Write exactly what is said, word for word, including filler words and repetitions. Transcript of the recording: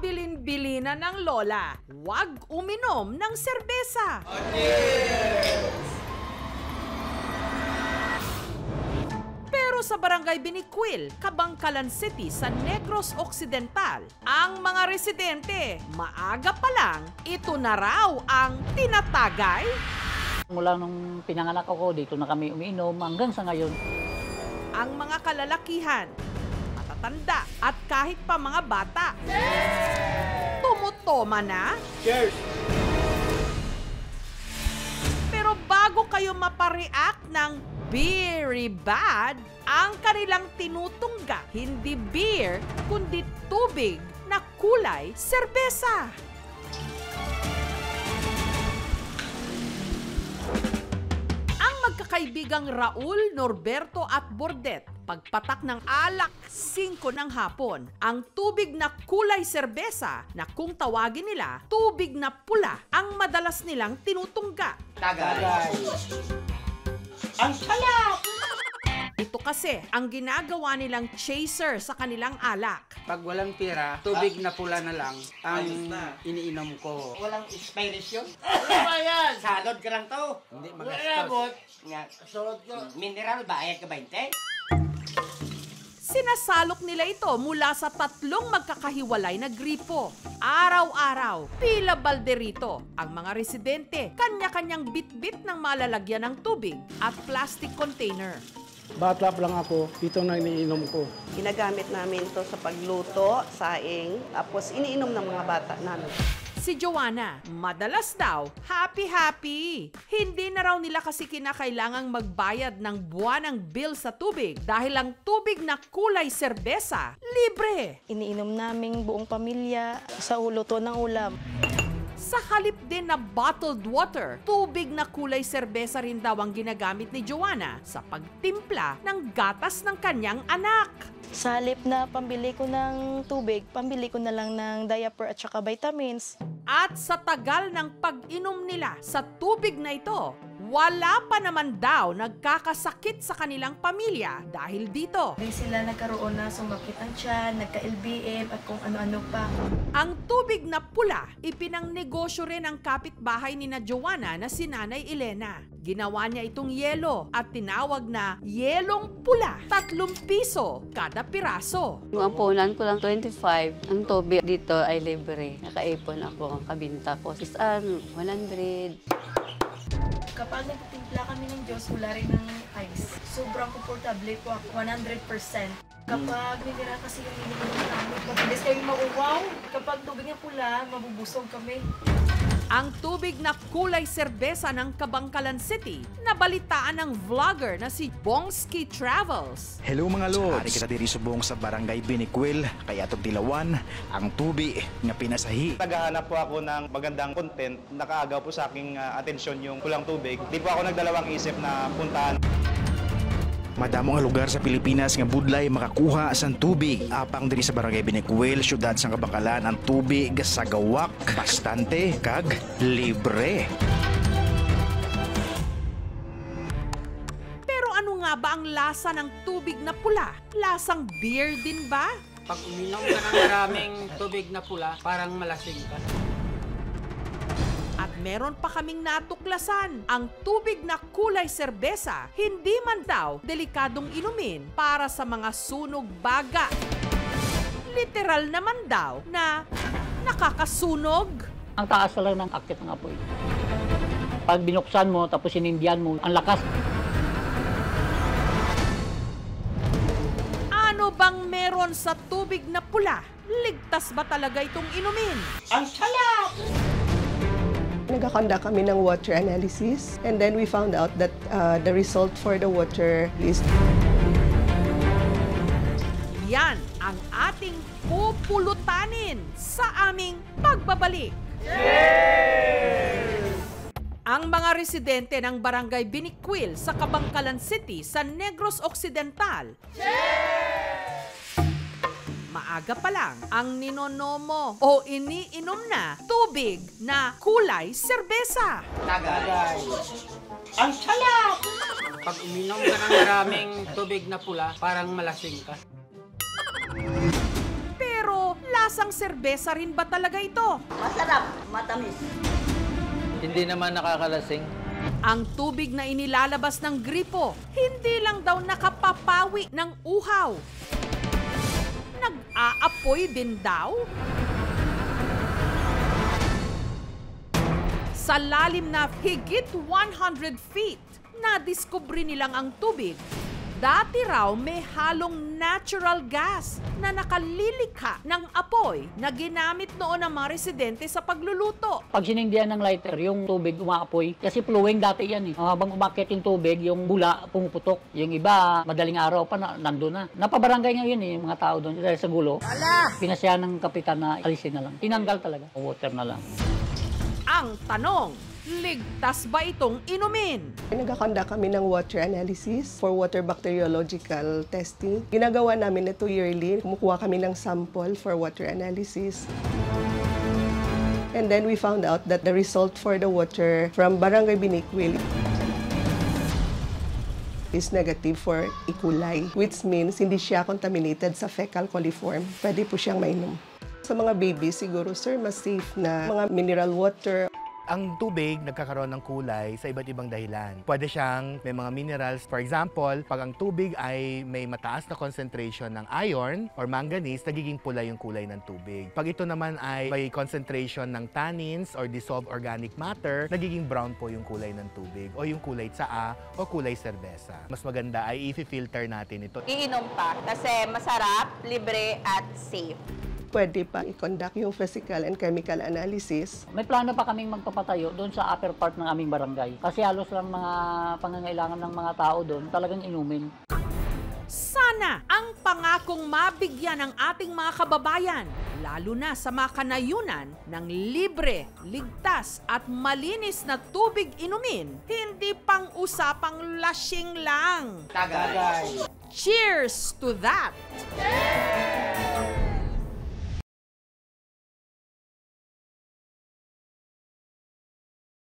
Kabilin-bilinan ng lola, huwag uminom ng serbesa. Pero sa Barangay Biniquil, Kabangkalan City sa Negros Occidental, ang mga residente, maaga pa lang, ito na raw ang tinatagay. Mula nung pinanganak ako, dito na kami umiinom hanggang sa ngayon. Ang mga kalalakihan, matatanda at kahit pa mga bata. Tumutoma na. Cheers! Pero bago kayo mapareact ng very bad, ang kanilang tinutungga, hindi beer, kundi tubig na kulay serbesa. Ang magkakaibigang Raul, Norberto at Bordet, pagpatak ng alak, singko ng hapon, ang tubig na kulay serbesa na kung tawagin nila, tubig na pula, ang madalas nilang tinutungga. Tagay! Ang salap! Ito kasi ang ginagawa nilang chaser sa kanilang alak. Pag walang pera, tubig na pula na lang ang iniinom ko. Walang expiration? Ano ba yan? Salod ka lang to. Hindi magastos. Nga, salod ka. Mineral, bayad ka bainte? Sinasalok nila ito mula sa tatlong magkakahiwalay na gripo. Araw-araw, pila balderito. Ang mga residente, kanya-kanyang bit-bit ng malalagyan ng tubig at plastic container. Bata pa lang ako, ito na iniinom ko. Ginagamit namin ito sa pagluto, saing, tapos iniinom ng mga bata namin. Si Joanna, madalas daw, happy-happy. Hindi na raw nila kasi kinakailangang magbayad ng buwanang bill sa tubig dahil ang tubig na kulay serbesa, libre. Iniinom naming buong pamilya sa uluto ng ulam. Sa halip din na bottled water, tubig na kulay serbesa rin daw ang ginagamit ni Joanna sa pagtimpla ng gatas ng kanyang anak. Sa halip na pambili ko ng tubig, pambili ko na lang ng diaper at saka vitamins. At sa tagal ng pag-inom nila sa tubig na ito, wala pa naman daw nagkakasakit sa kanilang pamilya dahil dito. Hindi sila nagkaroon na sumakit ang tiyan, nagka-L B M at kung ano-ano pa. Ang tubig na pula, ipinangnegosyo rin ng kapitbahay ni na Joanna na si Nanay Elena. Ginawa niya itong yelo at tinawag na yelong pula. Tatlong piso kada piraso. Yung ampunan ko lang twenty-five. Ang tubig dito ay libre. Nakaipon ako. Ang kabinta ko is ano, one hundred. Kapag nagtitimpla kami ng Diyos, wala rin ng ice. Sobrang komportable po ako, one hundred percent. Kapag minira kasi yung ininom namin, mabilis kami mauwaw. Kapag tubig na pula, mabubusog kami. Ang tubig na kulay serbesa ng Kabangkalan City, nabalitaan ng vlogger na si Bongski Travels. Hello mga lods! Ari kita diri subong sa Barangay Biniquil, kaya atong dilawan ang tubig nga pinasahi. Naghahanap po ako ng magandang content, nakaagaw po sa aking uh, atensyon yung kulang tubig. Di po ako nagdalawang isip na puntahan. Madamo nga lugar sa Pilipinas nga budlay makakuha sa tubig. Apang diri sa Barangay Biniquil, syudad sa Kabangkalan, ang tubig sa gawak, bastante kag libre. Pero ano nga ba ang lasa ng tubig na pula? Lasang beer din ba? Pag uminom ka ng maraming tubig na pula, parang malasing ka. At meron pa kaming natuklasan, ang tubig na kulay serbesa, hindi man daw delikadong inumin para sa mga sunog baga. Literal naman daw na nakakasunog. Ang taas lang ng akit ng apoy. Pag binuksan mo, tapos sinindihan mo, ang lakas. Ano bang meron sa tubig na pula? Ligtas ba talaga itong inumin? Ang salap! Nagkakonda kami ng water analysis and then we found out that uh, the result for the water is... Yan ang ating pupulutanin sa aming pagbabalik. Cheers! Ang mga residente ng Barangay Biniquil sa Kabangkalan City sa Negros Occidental. Cheers! Maaga pa lang ang ninonomo o iniinom na tubig na kulay serbesa. Tagay! Ang salap! Pag uminom ka ng maraming tubig na pula, parang malasing ka. Pero Lasang serbesa rin ba talaga ito? Masarap, matamis. Hindi naman nakakalasing. Ang tubig na inilalabas ng gripo, hindi lang daw nakapapawi ng uhaw. Nag-aapoy din daw? Sa lalim na higit one hundred feet, nadiskubre nilang ang tubig. Dati raw may halong natural gas na nakalilikha ng apoy na ginamit noon ng mga residente sa pagluluto. Pag sinindihan ng lighter, yung tubig umaapoy. Kasi flowing dati yan eh. Habang umakyat yung tubig, yung bula pumuputok. Yung iba, madaling araw pa na, nandun na. Napabarangay ngayon eh, yung mga tao doon. Dahil sa gulo, pinasyahan ng kapitan na alisin na lang. Tinanggal talaga. Water na lang. Ang tanong, ligtas ba itong inumin? Nagkakanda kami ng water analysis for water bacteriological testing. Ginagawa namin ito yearly. Kumukuha kami ng sample for water analysis. And then we found out that the result for the water from Barangay Biniquil is negative for E. coli, which means hindi siya contaminated sa fecal coliform. Pwede po siyang mainom. Sa mga baby, siguro, sir, mas safe na mga mineral water. Ang tubig nagkakaroon ng kulay sa iba't ibang dahilan. Pwede siyang may mga minerals. For example, pag ang tubig ay may mataas na concentration ng iron or manganese, nagiging pula yung kulay ng tubig. Pag ito naman ay may concentration ng tannins or dissolved organic matter, nagiging brown po yung kulay ng tubig o yung kulay tsaa o kulay serbesa. Mas maganda ay i-filter natin ito. Iinom pa kasi masarap, libre at safe. Pwede pa i-conduct yung physical and chemical analysis. May plano pa kaming magpapatayo doon sa upper part ng aming barangay. Kasi halos lang mga pangangailangan ng mga tao doon talagang inumin. Sana ang pangakong mabigyan ng ating mga kababayan, lalo na sa mga kanayunan ng libre, ligtas at malinis na tubig inumin, hindi pang usapang lasing lang. Tagay. Cheers to that!